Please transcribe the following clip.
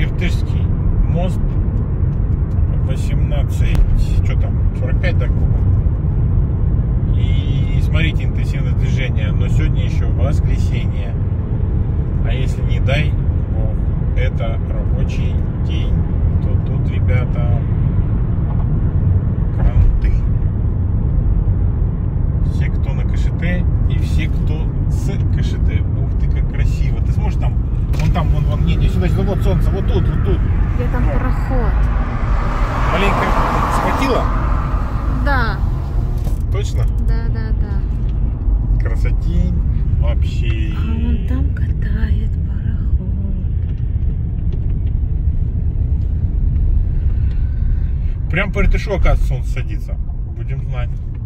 Иртышский мост 18, что там, 45 до круга. И смотрите, интенсивное движение, но сегодня еще воскресенье. А если не дай бог, это рабочий день, то тут, ребята, кранты. Все, кто на КШТ, и все, кто с КШТ. Ух ты, как красиво. Ты сможешь там, вон, не, сюда, вот солнце, вот тут. Где там пароход? Маленько схватила? Да. Точно? Да. Красотень вообще. А вон там катает пароход. Прям по Иртышу, оказывается, солнце садится. Будем знать.